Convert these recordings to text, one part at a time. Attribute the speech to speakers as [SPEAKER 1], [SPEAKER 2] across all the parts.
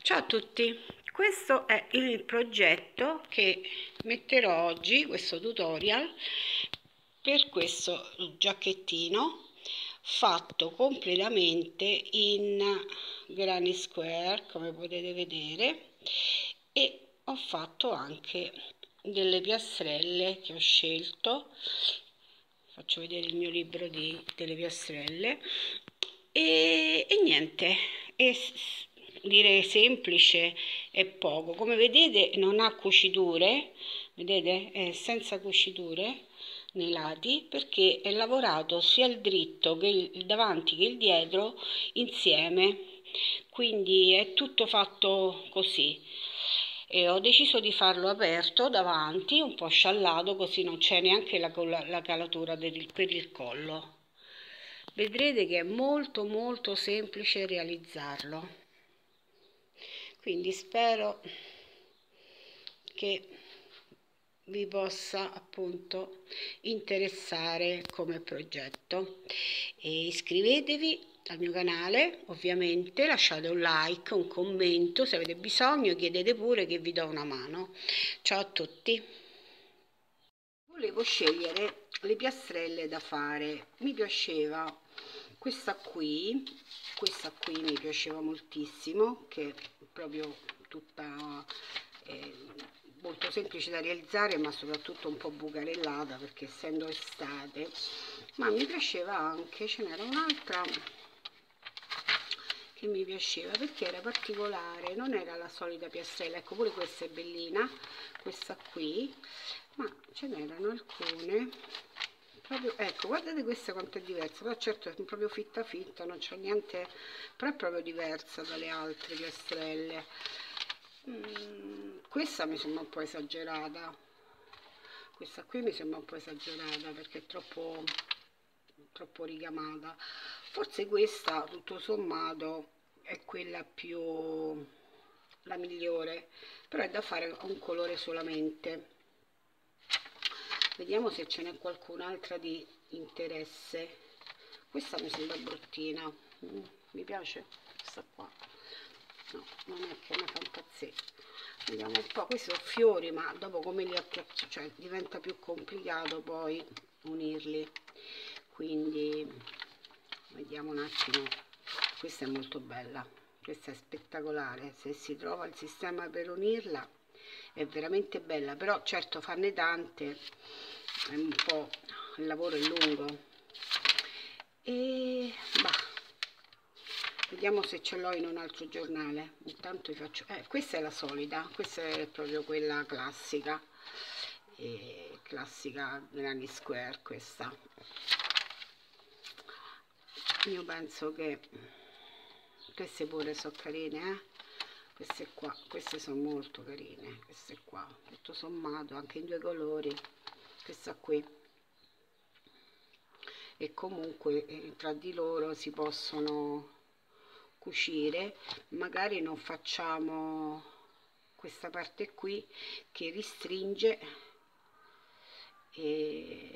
[SPEAKER 1] Ciao a tutti, questo è il progetto che metterò oggi, questo tutorial, per questo giacchettino fatto completamente in granny square, come potete vedere, e ho fatto anche delle piastrelle che ho scelto. Faccio vedere il mio libro delle piastrelle e niente, direi semplice e poco. Come vedete non ha cuciture, vedete, è senza cuciture nei lati, perché è lavorato sia il dritto che il davanti che il dietro insieme, quindi è tutto fatto così. E ho deciso di farlo aperto davanti, un po' sciallato, così non c'è neanche la calatura per il collo. Vedrete che è molto semplice realizzarlo, quindi spero che vi possa appunto interessare come progetto. E iscrivetevi al mio canale, ovviamente lasciate un like, un commento, se avete bisogno chiedete pure che vi do una mano. Ciao a tutti. Volevo scegliere le piastrelle da fare, mi piaceva questa qui mi piaceva moltissimo, che è proprio tutta molto semplice da realizzare, ma soprattutto un po' bucarellata, perché essendo estate. Ma mi piaceva anche, ce n'era un'altra che mi piaceva perché era particolare, non era la solita piastrella. Ecco, pure questa è bellina, questa qui, ma ce n'erano alcune proprio, ecco, guardate questa quanto è diversa, però certo è proprio fitta, non c'è niente, però è proprio diversa dalle altre piastrelle. Questa mi sembra un po' esagerata, questa qui mi sembra un po' esagerata perché è troppo ricamata. Forse questa tutto sommato è quella più, la migliore, però è da fare un colore solamente. Vediamo se ce n'è qualcun'altra di interesse. Questa mi sembra bruttina, mi piace questa qua, no, non è che mi fa impazzire. Vediamo un po', questi sono fiori, ma dopo come li appiaccio, cioè diventa più complicato poi unirli, quindi vediamo un attimo. Questa è molto bella, questa è spettacolare, se si trova il sistema per unirla è veramente bella, però certo farne tante è un po', il lavoro è lungo. E bah, vediamo se ce l'ho in un altro giornale. Intanto vi faccio, questa è la solita, questa è proprio quella classica, classica granny square. Questa io penso che queste pure sono carine, queste qua, queste sono molto carine, queste qua, tutto sommato anche in due colori, questa qui, e comunque tra di loro si possono cucire. Magari non facciamo questa parte qui che ristringe, e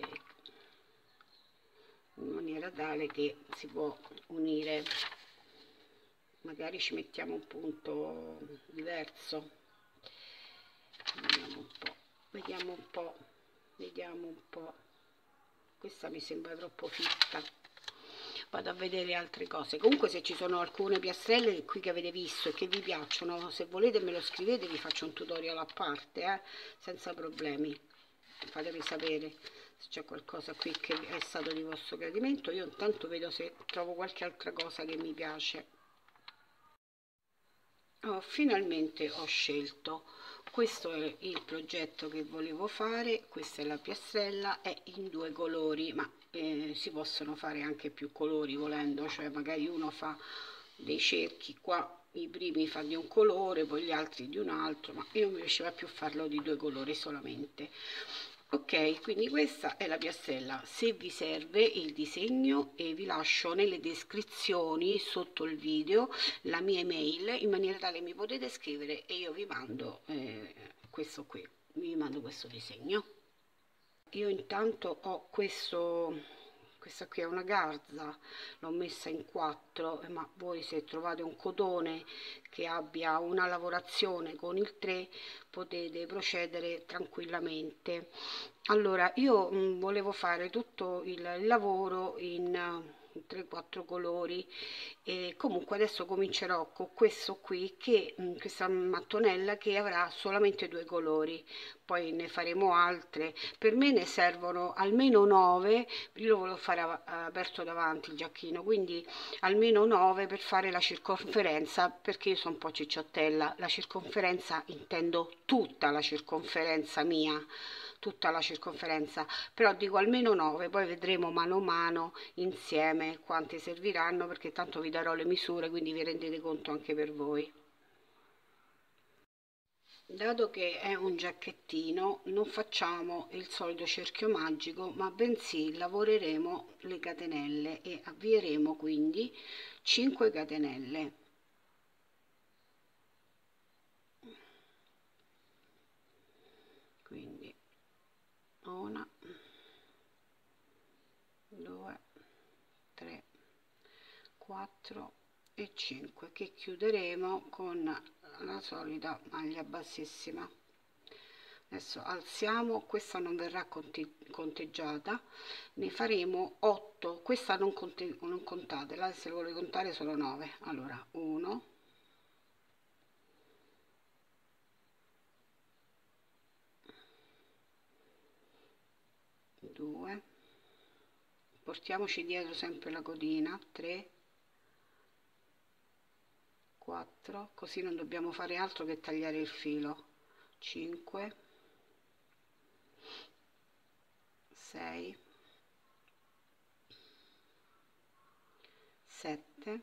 [SPEAKER 1] in maniera tale che si può unire. Magari ci mettiamo un punto diverso. Vediamo un po', vediamo un po', vediamo un po'. Questa mi sembra troppo fitta, vado a vedere altre cose. Comunque se ci sono alcune piastrelle qui che avete visto e che vi piacciono, se volete me lo scrivete, vi faccio un tutorial a parte, senza problemi. Fatemi sapere se c'è qualcosa qui che è stato di vostro gradimento. Io intanto vedo se trovo qualche altra cosa che mi piace. Finalmente ho scelto, questo è il progetto che volevo fare, questa è la piastrella, è in due colori, ma si possono fare anche più colori volendo, cioè magari uno fa dei cerchi qua, i primi fa di un colore, poi gli altri di un altro, ma io mi piaceva più farlo di due colori solamente. Ok, quindi questa è la piastrella. Se vi serve il disegno, vi lascio nelle descrizioni sotto il video la mia email, in maniera tale mi potete scrivere e io vi mando questo qui, vi mando questo disegno. Io intanto ho questo questa qui è una garza, l'ho messa in 4, ma voi se trovate un cotone che abbia una lavorazione con il 3 potete procedere tranquillamente. Allora io volevo fare tutto il lavoro in 3-4 colori, e comunque adesso comincerò con questo qui, che questa mattonella che avrà solamente 2 colori, poi ne faremo altre. Per me ne servono almeno 9, io lo volevo fare aperto davanti il giacchino, quindi almeno 9 per fare la circonferenza, perché io sono un po' cicciottella. La circonferenza intendo tutta la circonferenza mia, tutta la circonferenza, però dico almeno 9, poi vedremo mano a mano insieme quante serviranno, perché tanto vi darò le misure, quindi vi rendete conto anche per voi. Dato che è un giacchettino, non facciamo il solito cerchio magico, ma bensì lavoreremo le catenelle e avvieremo quindi 5 catenelle. Quindi 1, 2, 3, 4 e 5, che chiuderemo con la solita maglia bassissima. Adesso alziamo, questa non verrà conteggiata, ne faremo 8, questa non contatela, se volete contare sono 9. Allora 1, 2, portiamoci dietro sempre la codina, 3, 4, così non dobbiamo fare altro che tagliare il filo, 5, 6, 7,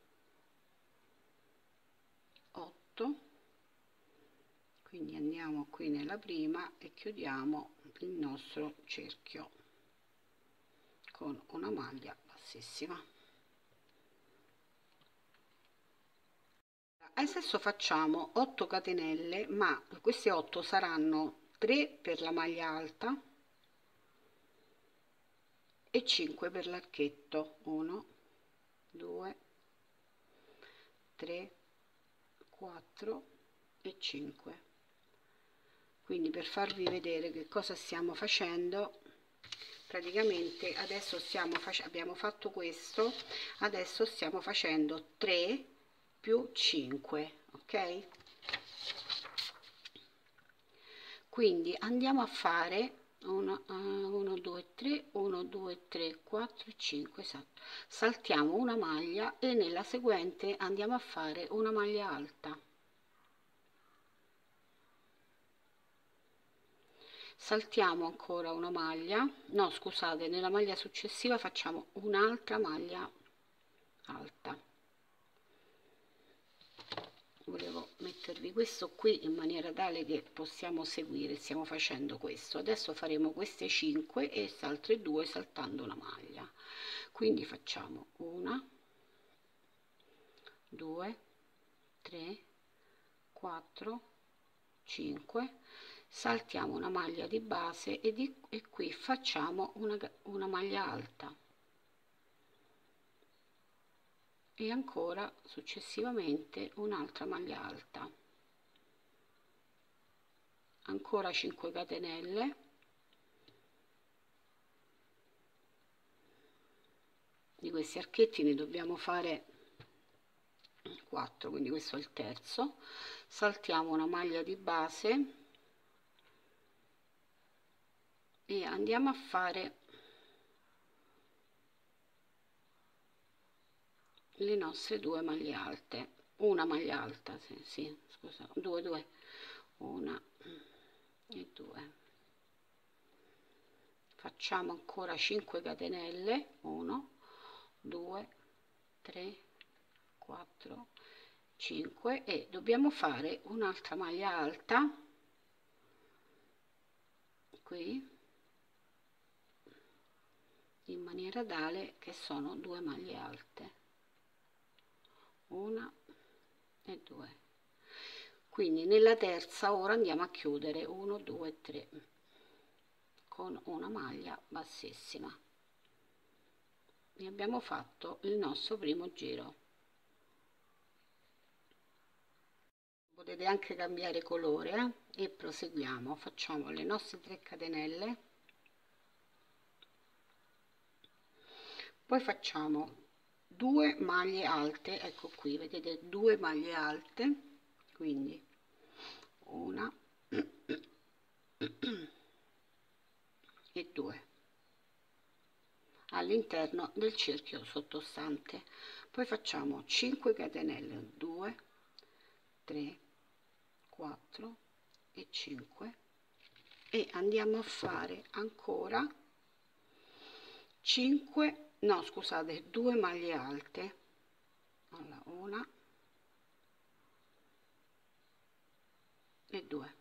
[SPEAKER 1] 8, quindi andiamo qui nella prima e chiudiamo il nostro cerchio con una maglia bassissima. Adesso facciamo 8 catenelle, ma queste 8 saranno 3 per la maglia alta e 5 per l'archetto. 1, 2, 3, 4 e 5. Quindi per farvi vedere che cosa stiamo facendo, praticamente adesso abbiamo fatto questo, adesso stiamo facendo 3 più 5, ok? Quindi andiamo a fare 1, 2, 3, 1, 2, 3, 4, 5, saltiamo una maglia e nella seguente andiamo a fare una maglia alta. Saltiamo ancora una maglia, no scusate, nella maglia successiva facciamo un'altra maglia alta. Volevo mettervi questo qui in maniera tale che possiamo seguire, stiamo facendo questo. Adesso faremo queste 5 e queste altre 2 saltando una maglia, quindi facciamo 1, 2, 3, 4, 5, saltiamo una maglia di base e qui facciamo una maglia alta e ancora successivamente un'altra maglia alta, ancora 5 catenelle, di questi archetti ne dobbiamo fare 4, quindi questo è il terzo. Saltiamo una maglia di base e andiamo a fare le nostre 2 maglie alte, una maglia alta, sì, scusa, 2, 1 e 2. Facciamo ancora 5 catenelle, 1, 2, 3, 4, 5 e dobbiamo fare un'altra maglia alta qui, in maniera tale che sono 2 maglie alte, 1 e 2. Quindi nella terza ora andiamo a chiudere 1, 2, 3 con una maglia bassissima. e abbiamo fatto il nostro primo giro. Potete anche cambiare colore e proseguiamo. Facciamo le nostre 3 catenelle, poi facciamo 2 maglie alte, ecco qui vedete 2 maglie alte, quindi una e 2 all'interno del cerchio sottostante. Poi facciamo 5 catenelle, 2 3 4 e 5, e andiamo a fare ancora 5, no scusate, 2 maglie alte. Allora, una e 2,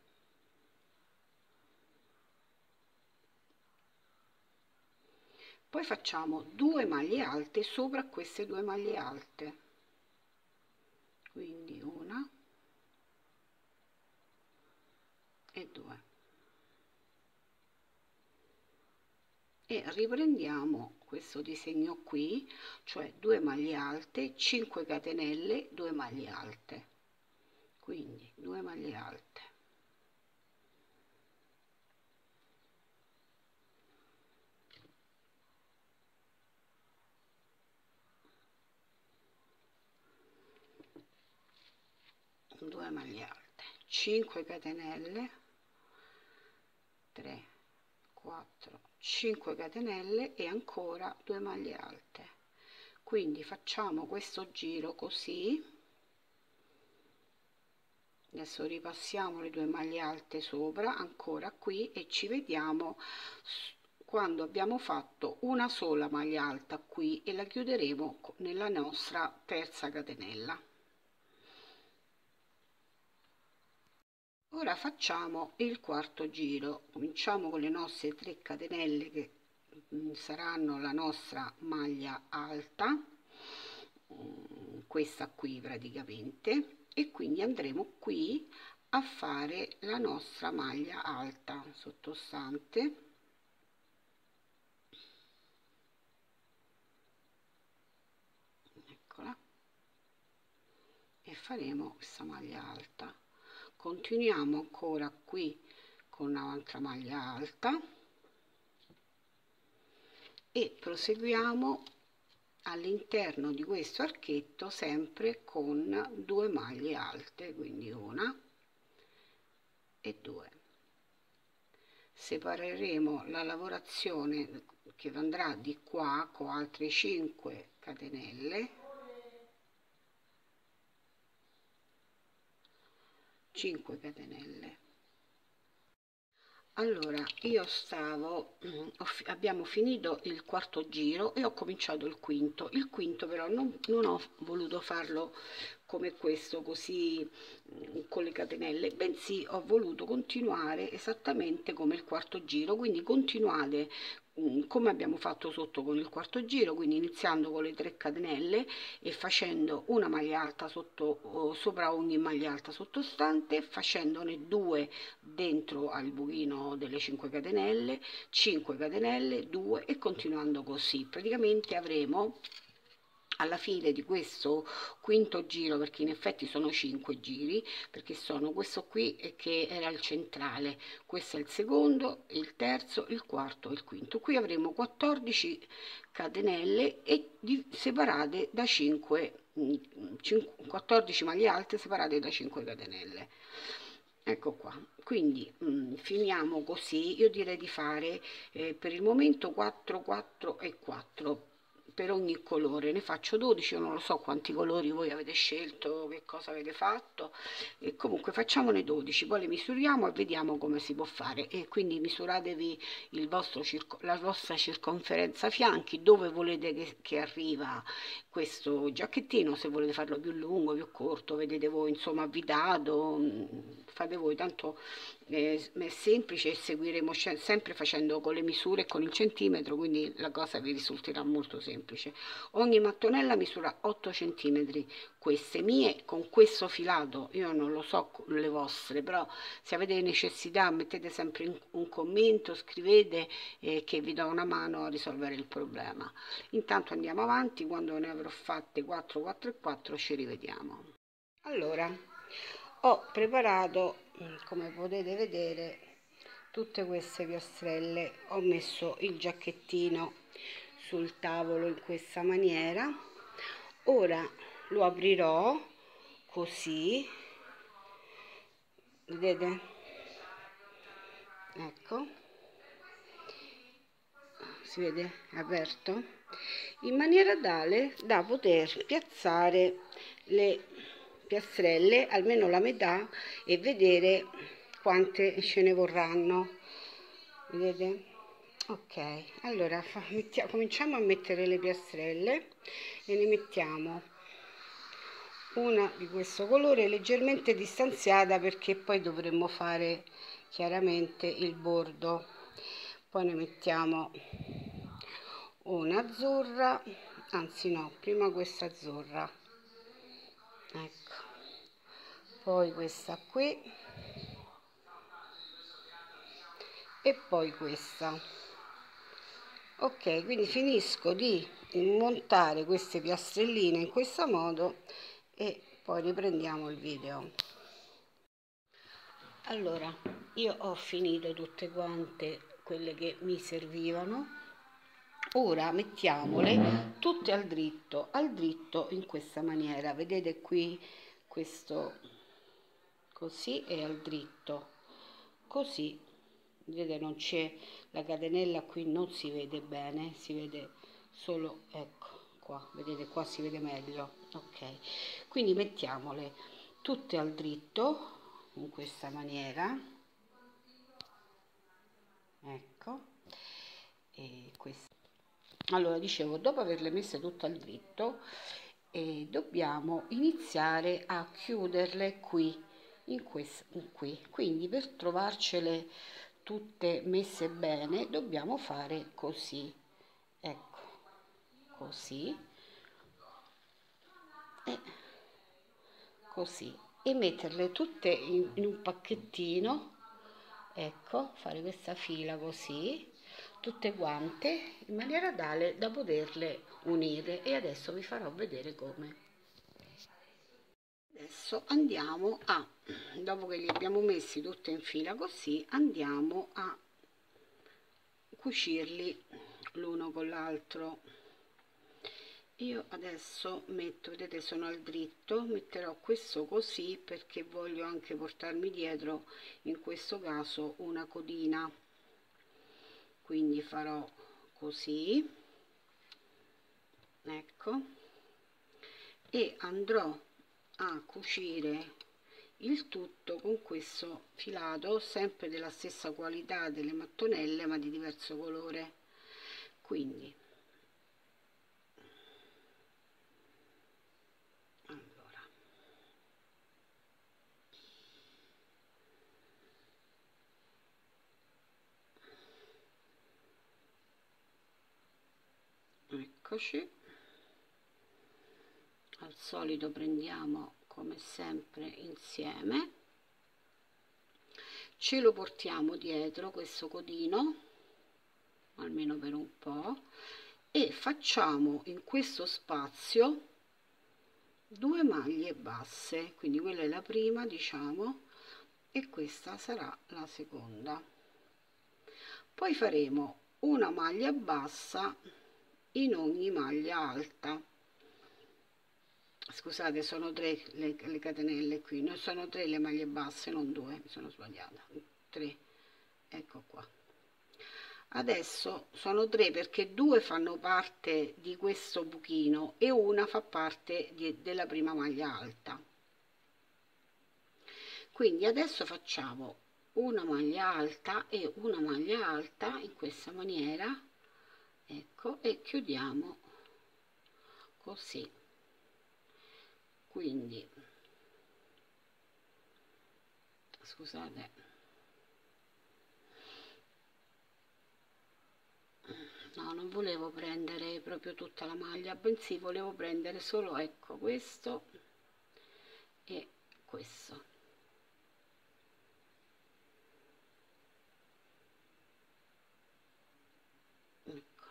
[SPEAKER 1] poi facciamo 2 maglie alte sopra queste 2 maglie alte, quindi una e 2, e riprendiamo questo disegno qui, cioè 2 maglie alte, 5 catenelle, 2 maglie alte, quindi 2 maglie alte, due maglie alte, 5 catenelle, 3 4 5 catenelle e ancora 2 maglie alte. Quindi facciamo questo giro così. Adesso ripassiamo le 2 maglie alte sopra, ancora qui, e ci vediamo quando abbiamo fatto una sola maglia alta qui e la chiuderemo nella nostra terza catenella. Ora facciamo il quarto giro. Cominciamo con le nostre 3 catenelle che saranno la nostra maglia alta, questa qui praticamente, e quindi andremo qui a fare la nostra maglia alta sottostante, eccola, e faremo questa maglia alta. Continuiamo ancora qui con un'altra maglia alta e proseguiamo all'interno di questo archetto sempre con 2 maglie alte, quindi una e 2. Separeremo la lavorazione che andrà di qua con altre 5 catenelle, 5 catenelle. Allora io abbiamo finito il quarto giro e ho cominciato il quinto. Il quinto però non ho voluto farlo come questo, così con le catenelle, bensì ho voluto continuare esattamente come il quarto giro. Quindi continuate come abbiamo fatto sotto con il quarto giro, quindi iniziando con le 3 catenelle e facendo una maglia alta sopra ogni maglia alta sottostante, facendone 2 dentro al buchino delle 5 catenelle, 5 catenelle, 2, e continuando così. Praticamente avremo alla fine di questo quinto giro, perché in effetti sono 5 giri, perché sono questo qui che era il centrale, questo è il secondo, il terzo, il quarto e il quinto. Qui avremo 14 catenelle e separate da 14 maglie alte separate da 5 catenelle. Ecco qua, quindi finiamo così. Io direi di fare per il momento 4 4 e 4 per ogni colore. Ne faccio 12, io non lo so quanti colori voi avete scelto, che cosa avete fatto, e comunque facciamone 12, poi le misuriamo e vediamo come si può fare. E quindi misuratevi la vostra circonferenza fianchi, dove volete che arriva questo giacchettino, se volete farlo più lungo, più corto, vedete voi, insomma, avvitato, fate voi, tanto è semplice, seguiremo sempre facendo con le misure e con il centimetro, quindi la cosa vi risulterà molto semplice. Ogni mattonella misura 8 centimetri, queste mie con questo filato, io non lo so le vostre, però se avete necessità mettete sempre un commento, scrivete che vi do una mano a risolvere il problema. Intanto andiamo avanti, quando ne avrò fatte 4, 4 e 4 ci rivediamo. Allora, ho preparato, come potete vedere, tutte queste piastrelle. Ho messo il giacchettino sul tavolo in questa maniera. Ora lo aprirò così, vedete? Ecco, si vede aperto, in maniera tale da poter piazzare le piastrelle, almeno la metà, e vedere quante ce ne vorranno, vedete? Ok, allora cominciamo a mettere le piastrelle e ne mettiamo una di questo colore leggermente distanziata, perché poi dovremmo fare chiaramente il bordo. Poi ne mettiamo una azzurra, anzi no, prima questa azzurra, ecco, poi questa qui e poi questa. Ok, quindi finisco di montare queste piastrelline in questo modo e poi riprendiamo il video. Allora, io ho finito tutte quante quelle che mi servivano. Ora mettiamole tutte al dritto in questa maniera, vedete qui, questo così e al dritto così, vedete, non c'è la catenella qui, non si vede bene, si vede solo, ecco qua, vedete, qua si vede meglio. Ok, quindi mettiamole tutte al dritto in questa maniera, ecco, e questo. Allora, dicevo, dopo averle messe tutte al dritto, dobbiamo iniziare a chiuderle qui, qui. Quindi per trovarcele tutte messe bene dobbiamo fare così, ecco, così e così, e metterle tutte in un pacchettino, ecco, fare questa fila così, tutte quante, in maniera tale da poterle unire. E adesso vi farò vedere come. Adesso andiamo a, dopo che li abbiamo messi tutte in fila così, andiamo a cucirli l'uno con l'altro. Io adesso metto, vedete, sono al dritto, metterò questo così perché voglio anche portarmi dietro in questo caso una codina, quindi farò così, ecco, e andrò a cucire il tutto con questo filato, sempre della stessa qualità delle mattonelle ma di diverso colore. Quindi allora, eccoci, al solito prendiamo come sempre insieme, ce lo portiamo dietro questo codino almeno per un po' e facciamo in questo spazio 2 maglie basse, quindi quella è la prima, diciamo, e questa sarà la seconda. Poi faremo una maglia bassa in ogni maglia alta. Scusate, sono 3 le catenelle qui, non sono 3 le maglie basse, non 2, mi sono sbagliata, 3, ecco qua. Adesso sono 3 perché 2 fanno parte di questo buchino e una fa parte della prima maglia alta. Quindi adesso facciamo una maglia alta e una maglia alta in questa maniera, ecco, e chiudiamo così. Quindi scusate, no, non volevo prendere proprio tutta la maglia, bensì volevo prendere solo, ecco, questo e questo. Ecco.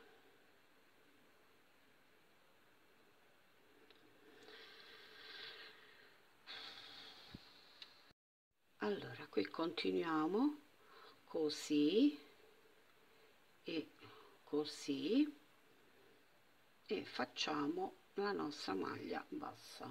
[SPEAKER 1] Allora, qui continuiamo così e così e facciamo la nostra maglia bassa.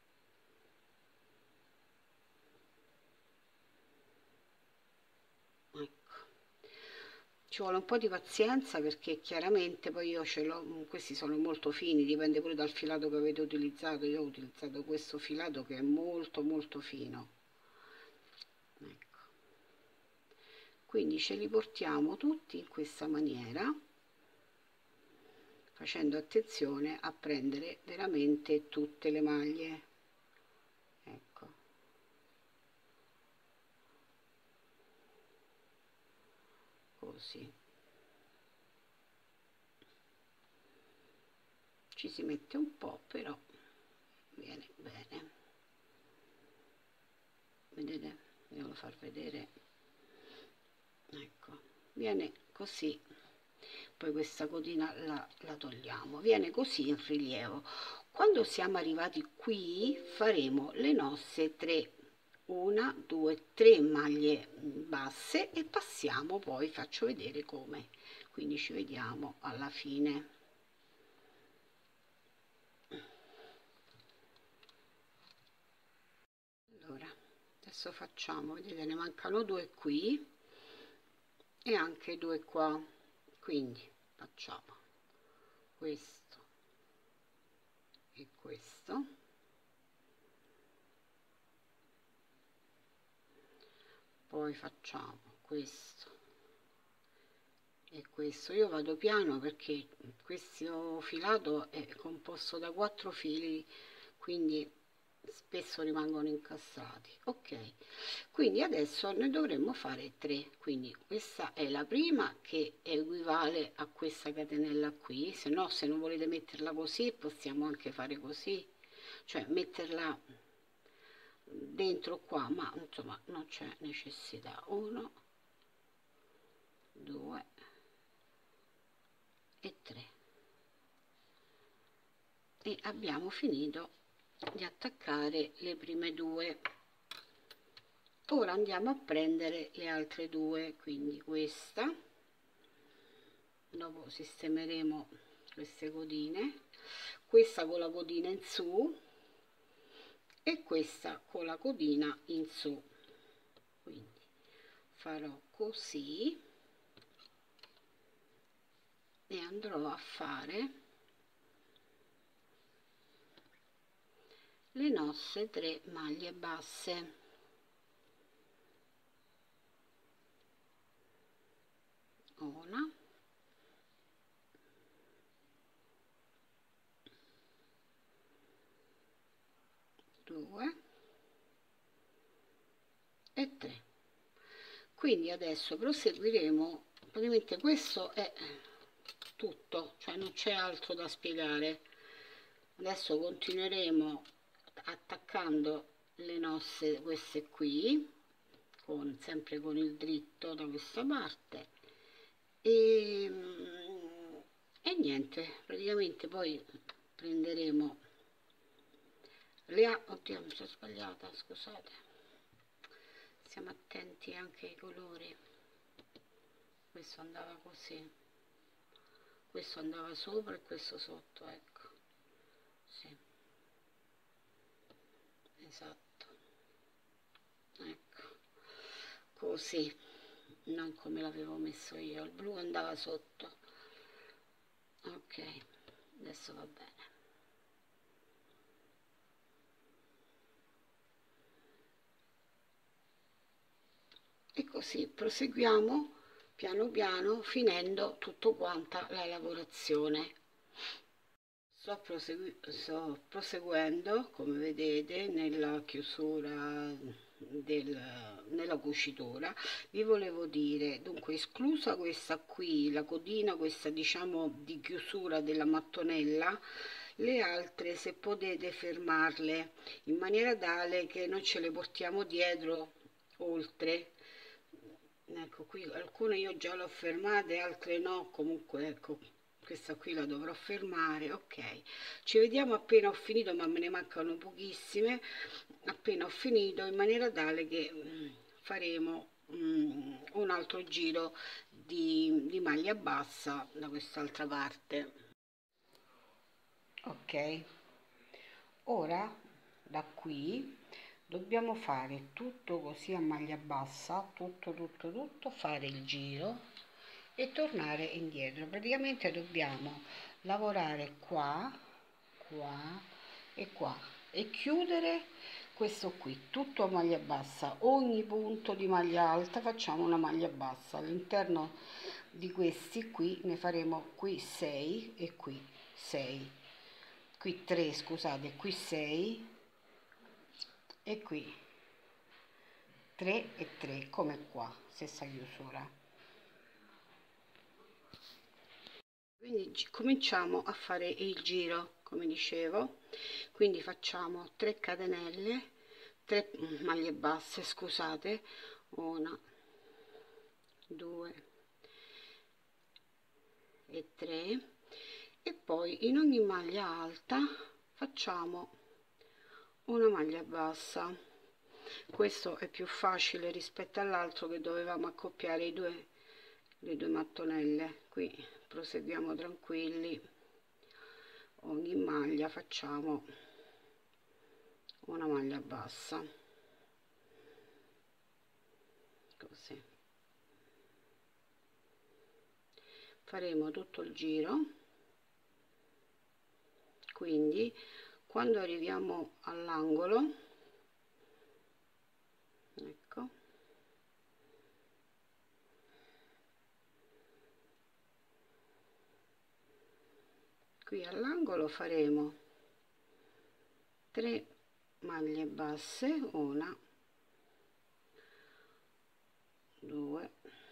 [SPEAKER 1] Ecco, ci vuole un po' di pazienza perché chiaramente poi io ce l'ho, questi sono molto fini, dipende pure dal filato che avete utilizzato. Io ho utilizzato questo filato che è molto molto fino, ecco. Quindi ce li portiamo tutti in questa maniera, facendo attenzione a prendere veramente tutte le maglie, ecco, così. Ci si mette un po', però viene bene. Vedete? Devo far vedere, ecco, viene così. Poi questa codina la togliamo, viene così in rilievo. Quando siamo arrivati qui faremo le nostre 3, 1, 2, 3 maglie basse e passiamo, poi faccio vedere come, quindi ci vediamo alla fine. Allora, adesso facciamo, vedete, ne mancano 2 qui e anche 2 qua, quindi facciamo questo e questo, poi facciamo questo e questo. Io vado piano perché questo filato è composto da 4 fili, quindi spesso rimangono incastrati. Ok, quindi adesso ne dovremmo fare 3, quindi questa è la prima che equivale a questa catenella qui, se no, se non volete metterla così possiamo anche fare così, cioè metterla dentro qua, ma insomma non c'è necessità. 1, 2 e 3 e abbiamo finito di attaccare le prime 2. Ora andiamo a prendere le altre 2, quindi questa, dopo sistemeremo queste codine, questa con la codina in su e questa con la codina in su, quindi farò così e andrò a fare le nostre 3 maglie basse. Una, 2 e 3. Quindi adesso proseguiremo, praticamente questo è tutto, cioè non c'è altro da spiegare. Adesso continueremo attaccando le nostre, queste qui, sempre con il dritto da questa parte e niente, praticamente poi prenderemo oddio, mi sono sbagliata, scusate, stiamo attenti anche ai colori. Questo andava così, questo andava sopra e questo sotto, ecco, sì, esatto, ecco, così, non come l'avevo messo io, il blu andava sotto. Ok, adesso va bene. E così proseguiamo piano piano, finendo tutto quanta la lavorazione. Sto proseguendo, come vedete, nella chiusura nella cucitura, vi volevo dire, dunque, esclusa questa qui, la codina, questa diciamo di chiusura della mattonella, le altre se potete fermarle in maniera tale che non ce le portiamo dietro oltre. Ecco, qui alcune io già le ho fermate, altre no, comunque ecco, questa qui la dovrò fermare. Ok, ci vediamo appena ho finito, ma me ne mancano pochissime. Appena ho finito, in maniera tale che faremo un altro giro di maglia bassa da quest'altra parte. Ok, ora da qui dobbiamo fare tutto così a maglia bassa, tutto, fare il giro e tornare indietro. Praticamente dobbiamo lavorare qua e qua e chiudere questo qui tutto a maglia bassa. Ogni punto di maglia alta facciamo una maglia bassa. All'interno di questi qui ne faremo qui 6 e qui 6, qui 3, scusate, qui 6 e qui 3 e 3, come qua, stessa chiusura. Quindi cominciamo a fare il giro, come dicevo. Quindi facciamo 3 catenelle, 3 maglie basse, scusate, 1, 2 e 3, e poi in ogni maglia alta facciamo una maglia bassa. Questo è più facile rispetto all'altro che dovevamo accoppiare le due mattonelle. Qui proseguiamo tranquilli, ogni maglia facciamo una maglia bassa, così faremo tutto il giro. Quindi quando arriviamo all'angolo, ecco, qui all'angolo faremo 3 maglie basse, 1, 2,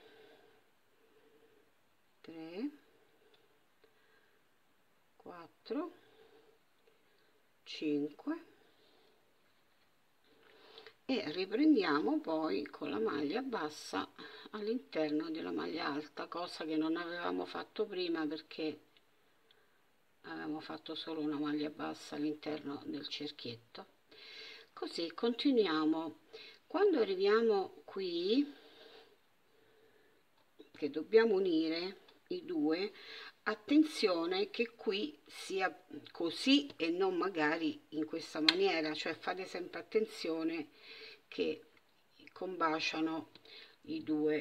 [SPEAKER 1] 3, 4, 5 e riprendiamo poi con la maglia bassa all'interno della maglia alta, cosa che non avevamo fatto prima perché avevamo fatto solo una maglia bassa all'interno del cerchietto. Così continuiamo. Quando arriviamo qui, che dobbiamo unire i due, attenzione che qui sia così e non magari in questa maniera, cioè fate sempre attenzione che combaciano le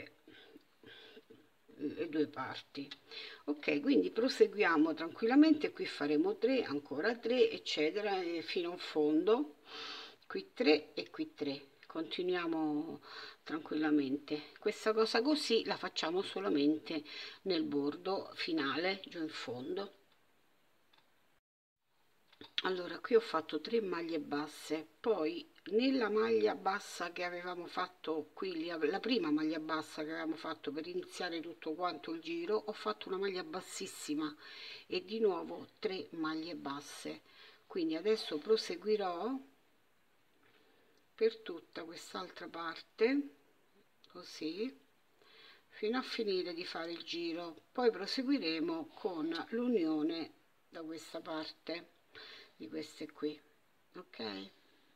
[SPEAKER 1] due parti. Ok, quindi proseguiamo tranquillamente. Qui faremo 3, ancora 3, eccetera, fino in fondo. Qui 3 e qui 3. Continuiamo tranquillamente. Questa cosa così la facciamo solamente nel bordo finale, giù in fondo. Allora, qui ho fatto 3 maglie basse, poi nella maglia bassa che avevamo fatto qui, la prima maglia bassa che avevamo fatto per iniziare tutto quanto il giro, ho fatto una maglia bassissima e di nuovo 3 maglie basse. Quindi adesso proseguirò per tutta quest'altra parte, così, fino a finire di fare il giro. Poi proseguiremo con l'unione da questa parte di queste qui. Ok,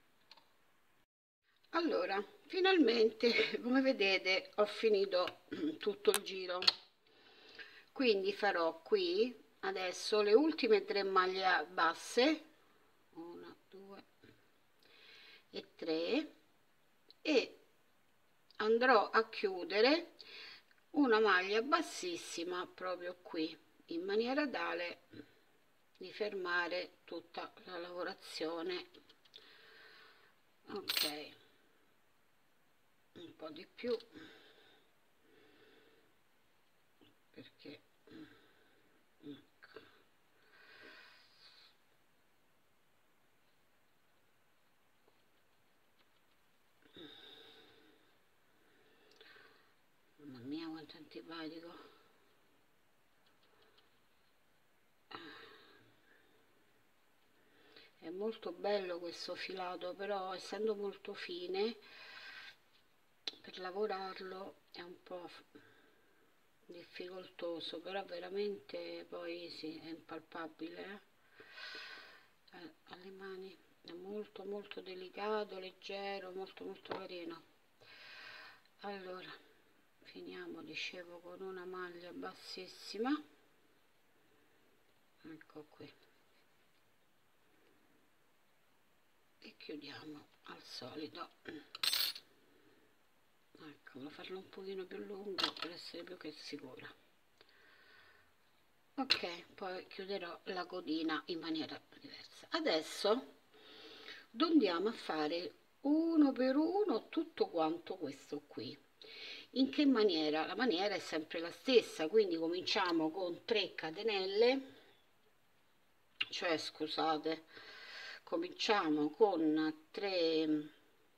[SPEAKER 1] allora finalmente, come vedete, ho finito tutto il giro. Quindi farò qui adesso le ultime 3 maglie basse, 1, 2 e 3, e andrò a chiudere una maglia bassissima proprio qui, in maniera tale di fermare tutta la lavorazione. Ok, un po' di più perché ecco. Madonna quanto è antipatico. È molto bello questo filato, però essendo molto fine per lavorarlo è un po' difficoltoso, però veramente poi sì, è impalpabile alle mani, è molto molto delicato, leggero, molto molto carino. Allora finiamo, dicevo, con una maglia bassissima, ecco qui, e chiudiamo al solito. Ecco, devo farlo un pochino più lungo per essere più che sicura. Ok, poi chiuderò la codina in maniera diversa. Adesso andiamo a fare uno per uno tutto quanto questo qui. In che maniera? La maniera è sempre la stessa, quindi cominciamo con 3 catenelle, cioè scusate, cominciamo con 3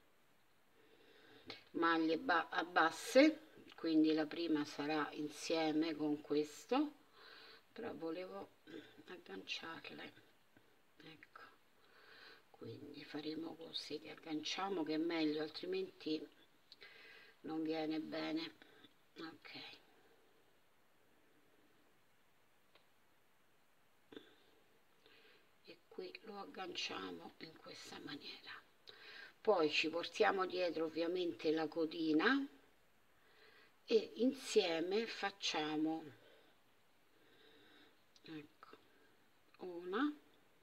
[SPEAKER 1] maglie a basse, quindi la prima sarà insieme con questo, però volevo agganciarle, ecco, quindi faremo così, che agganciamo, che è meglio, altrimenti non viene bene. Ok, e qui lo agganciamo in questa maniera. Poi ci portiamo dietro ovviamente la codina e insieme facciamo, ecco, una,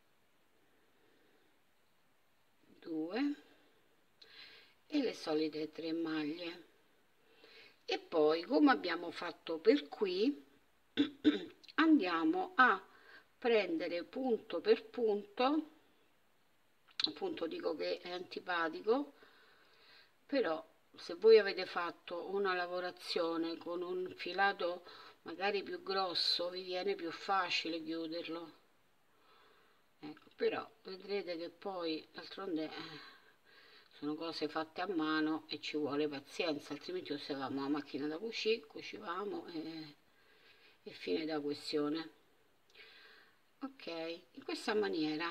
[SPEAKER 1] 2 e le solite 3 maglie. E poi, come abbiamo fatto per qui, andiamo a prendere punto per punto. Appunto dico che è antipatico, però se voi avete fatto una lavorazione con un filato magari più grosso vi viene più facile chiuderlo, ecco, però vedrete che poi d'altronde sono cose fatte a mano e ci vuole pazienza, altrimenti usavamo la macchina da cucire, cucivamo e fine da questione. Ok, in questa maniera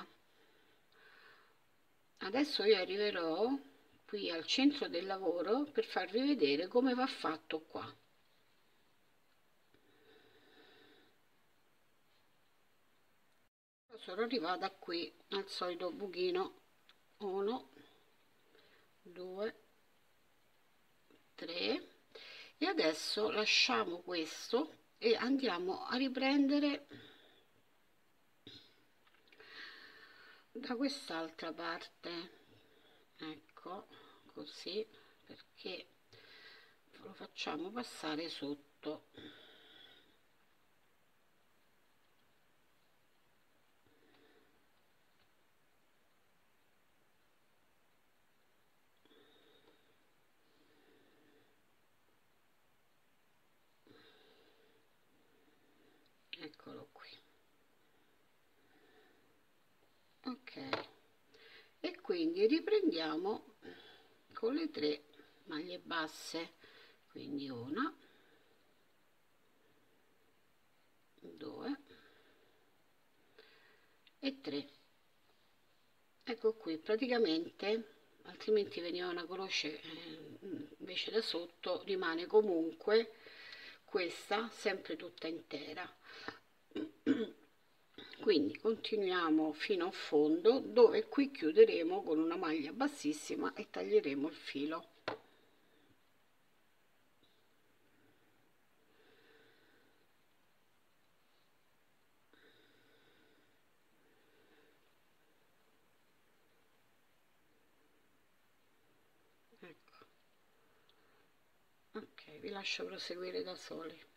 [SPEAKER 1] adesso io arriverò qui al centro del lavoro per farvi vedere come va fatto qua. Sono arrivata qui al solito buchino, 1 2 3, e adesso lasciamo questo e andiamo a riprendere da quest'altra parte, ecco, così, perché lo facciamo passare sotto. Eccolo qui. Ok, e quindi riprendiamo con le 3 maglie basse, quindi 1 2 e 3. Ecco qui, praticamente, altrimenti veniva una croce, invece da sotto rimane comunque questa sempre tutta intera. Quindi continuiamo fino a fondo, dove qui chiuderemo con una maglia bassissima e taglieremo il filo. Ecco. Ok, vi lascio proseguire da soli.